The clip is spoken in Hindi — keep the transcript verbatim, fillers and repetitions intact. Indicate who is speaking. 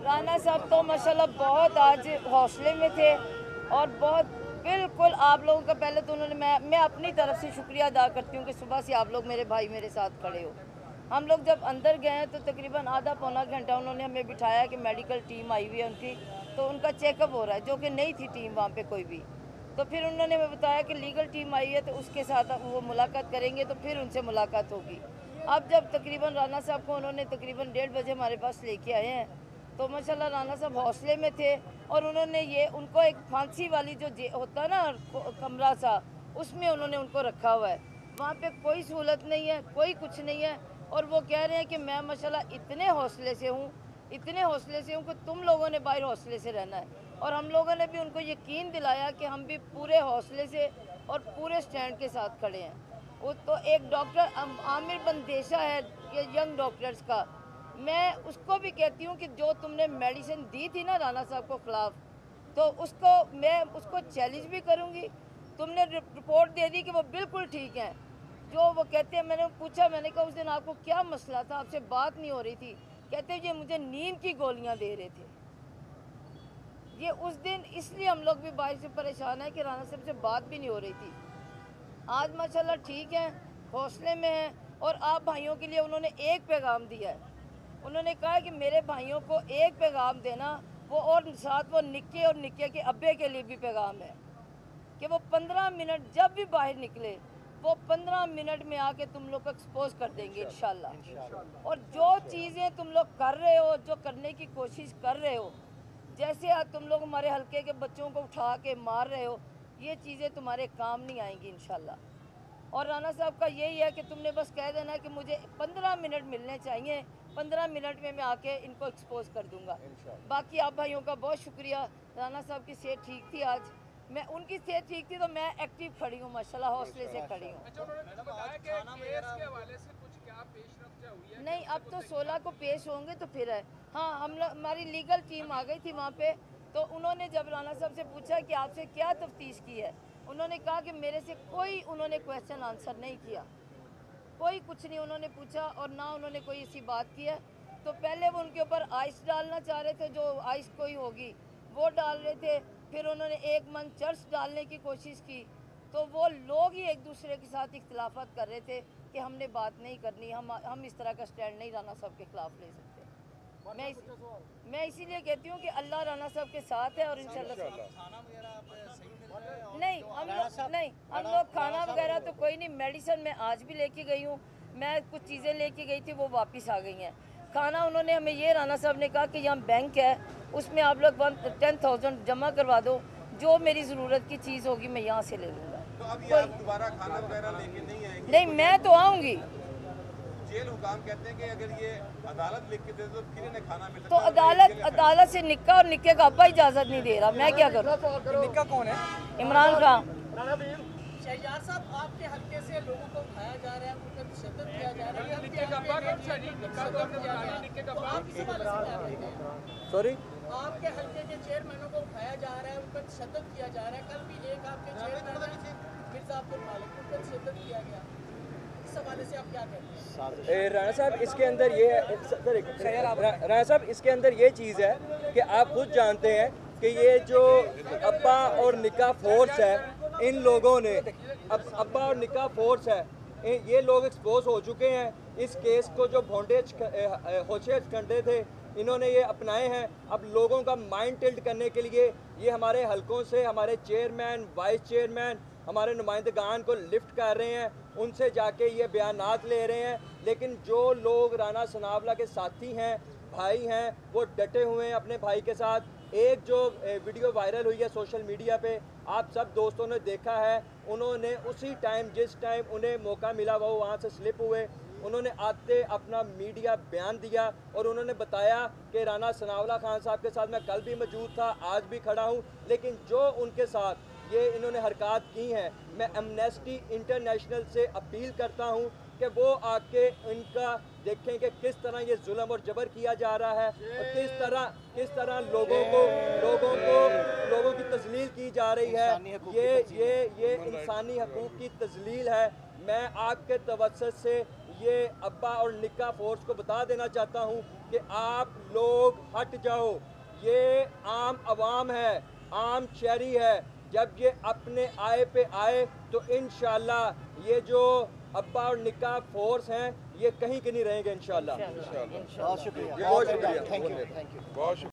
Speaker 1: राना साहब तो माशाल्लाह बहुत आज हौसले में थे और बहुत बिल्कुल आप लोगों का पहले तो उन्होंने मैं मैं अपनी तरफ से शुक्रिया अदा करती हूँ कि सुबह से आप लोग मेरे भाई मेरे साथ खड़े हो। हम लोग जब अंदर गए हैं तो तकरीबन आधा पौना घंटा उन्होंने हमें बिठाया कि मेडिकल टीम आई हुई है उनकी, तो उनका चेकअप हो रहा है, जो कि नहीं थी टीम वहाँ पे कोई भी। तो फिर उन्होंने हमें बताया कि लीगल टीम आई है तो उसके साथ वो मुलाकात करेंगे, तो फिर उनसे मुलाकात होगी। अब जब तकरीबन राना साहब को उन्होंने तकरीबन डेढ़ बजे हमारे पास लेके आए हैं, तो माशाल्लाह राना साहब हौसले में थे और उन्होंने ये उनको एक फांसी वाली जो होता ना कमरा सा, उसमें उन्होंने उनको रखा हुआ है। वहाँ पे कोई सहूलत नहीं है, कोई कुछ नहीं है, और वो कह रहे हैं कि मैं माशाल्लाह इतने हौसले से हूँ, इतने हौसले से हूँ कि तुम लोगों ने बाहर हौसले से रहना है। और हम लोगों ने भी उनको यकीन दिलाया कि हम भी पूरे हौसले से और पूरे स्टैंड के साथ खड़े हैं। वो तो एक डॉक्टर आमिर बंदेशा है ये यंग डॉक्टर्स का, मैं उसको भी कहती हूँ कि जो तुमने मेडिसिन दी थी ना राना साहब को खिलाफ, तो उसको मैं उसको चैलेंज भी करूँगी। तुमने रिपोर्ट दे दी कि वो बिल्कुल ठीक हैं, जो वो कहते हैं। मैंने पूछा, मैंने कहा उस दिन आपको क्या मसला था, आपसे बात नहीं हो रही थी? कहते हैं ये मुझे नींद की गोलियां दे रहे थे। ये उस दिन इसलिए हम लोग भी बाहर से परेशान हैं कि राना साहब से बात भी नहीं हो रही थी। आज माशाल्लाह ठीक है, हौसले में है, और आप भाइयों के लिए उन्होंने एक पैगाम दिया है। उन्होंने कहा कि मेरे भाइयों को एक पैगाम देना, वो और साथ वो निक्के और निक्के के अब्बे के लिए भी पैगाम है कि वो पंद्रह मिनट जब भी बाहर निकले, वो पंद्रह मिनट में आके तुम लोग को एक्सपोज कर देंगे इंशाल्लाह। और जो चीज़ें तुम लोग कर रहे हो, जो करने की कोशिश कर रहे हो, जैसे आज तुम लोग हमारे हल्के के बच्चों को उठा के मार रहे हो, ये चीज़ें तुम्हारे काम नहीं आएंगी इंशाल्लाह। और राना साहब का यही है कि तुमने बस कह देना कि मुझे पंद्रह मिनट मिलने चाहिए, पंद्रह मिनट में मैं आके इनको एक्सपोज कर दूंगा। बाकी आप भाइयों का बहुत शुक्रिया। राना साहब की सेहत ठीक थी आज, मैं उनकी सेहत ठीक थी तो मैं एक्टिव खड़ी हूँ माशाल्लाह, हौसले से खड़ी हूँ। नहीं, अब तो सोलह को पेश होंगे तो फिर है। हाँ, हम लोग हमारी लीगल टीम आ गई थी वहाँ पे, तो उन्होंने जब राना साहब से पूछा कि आपसे क्या तफ्तीश की है, उन्होंने कहा कि मेरे से कोई उन्होंने क्वेश्चन आंसर नहीं किया, कोई कुछ नहीं उन्होंने पूछा और ना उन्होंने कोई ऐसी बात की है। तो पहले वो उनके ऊपर आइस डालना चाह रहे थे, जो आइस कोई होगी वो डाल रहे थे, फिर उन्होंने एक मन चर्च डालने की कोशिश की, तो वो लोग ही एक दूसरे के साथ इख्तिलाफात कर रहे थे कि हमने बात नहीं करनी, हम हम इस तरह का स्टैंड नहीं राना साहब के खिलाफ ले सकते। मैं इस, मैं इसीलिए कहती हूँ कि अल्लाह राना साहब के साथ है और इंशाल्लाह। नहीं हम लोग नहीं हम लोग खाना वगैरह तो कोई नहीं, मेडिसिन मैं आज भी लेके गई हूँ, मैं कुछ चीज़ें लेके गई थी वो वापस आ गई हैं। खाना उन्होंने हमें ये राना साहब ने कहा कि यहाँ बैंक है, उसमें आप लोग वन टेन थाउजेंड जमा करवा दो, जो मेरी ज़रूरत की चीज़ होगी मैं यहाँ से ले लूँगा।
Speaker 2: तो अब ये आप दोबारा खाना वगैरह लेके नहीं आएंगे?
Speaker 1: नहीं, मैं तो आऊँगी।
Speaker 2: जेल हुकाम कहते हैं कि अगर ये अदालत लिख के दे तो फिर इन्हें खाना मिलता
Speaker 1: तो अदालत अदालत से निक्का और निक्के का अब्बा इजाज़त नहीं दे रहा, मैं क्या करूँ?
Speaker 3: निक्का कौन है?
Speaker 1: इमरान खान।
Speaker 4: शहजाद साहब, आपके हल्के से लोगों को उठाया जा रहा है, उन पर तशद्दुद किया जा रहा है,
Speaker 3: सॉरी,
Speaker 4: आपके हल्के के चेयरमैनों को उठाया जा रहा है, उन पर तशद्दुद किया जा रहा है। कल भी एक आपके चेयरमैन मिर्जा अब्दुल मालिक, उन पर तशद्दुद किया गया, इस हवाले से आप क्या कहते हैं?
Speaker 3: राणा साहब इसके अंदर ये है, राणा साहब इसके अंदर ये चीज़ है कि आप खुद जानते हैं कि ये जो अब्बा और निक्का फोर्स है, इन लोगों ने अब अब्बा और निक्का फोर्स है, ये लोग एक्सपोज हो चुके हैं। इस केस को जो भोंडेज होशे कंडे थे, इन्होंने ये अपनाए हैं। अब लोगों का माइंड टिल्ट करने के लिए ये हमारे हलकों से हमारे चेयरमैन, वाइस चेयरमैन, हमारे नुमाइंदगान को लिफ्ट कर रहे हैं, उनसे जाके ये बयानात ले रहे हैं। लेकिन जो लोग राना सनावला के साथी हैं, भाई हैं, वो डटे हुए हैं अपने भाई के साथ। एक जो वीडियो वायरल हुई है सोशल मीडिया पे, आप सब दोस्तों ने देखा है, उन्होंने उसी टाइम जिस टाइम उन्हें मौका मिला वो वहाँ से स्लिप हुए, उन्होंने आते अपना मीडिया बयान दिया और उन्होंने बताया कि राना सनावला खान साहब के साथ मैं कल भी मौजूद था, आज भी खड़ा हूँ। लेकिन जो उनके साथ ये इन्होंने हरकत की हैं, मैं एमनेस्टी इंटरनेशनल से अपील करता हूँ कि वो आके इनका देखें कि किस तरह ये जुल्म और जबर किया जा रहा है और किस तरह किस तरह लोगों को लोगों को लोगों की तजलील की जा रही है। ये ये ये इंसानी हकूक़ की तजलील है। मैं आपके तवज्जुह से ये अब्बा और निक्का फोर्स को बता देना चाहता हूँ कि आप लोग हट जाओ। ये आम अवाम है, आम शहरी है। जब ये अपने आए पे आए तो इंशाल्लाह ये जो अब्बा और निक्का फोर्स हैं ये कहीं के नहीं रहेंगे इंशाल्लाह।
Speaker 1: इंशाल्लाह।
Speaker 5: बहुत शुक्रिया
Speaker 3: बहुत शुक्रिया।
Speaker 5: थैंक यू थैंक यू
Speaker 2: बहुत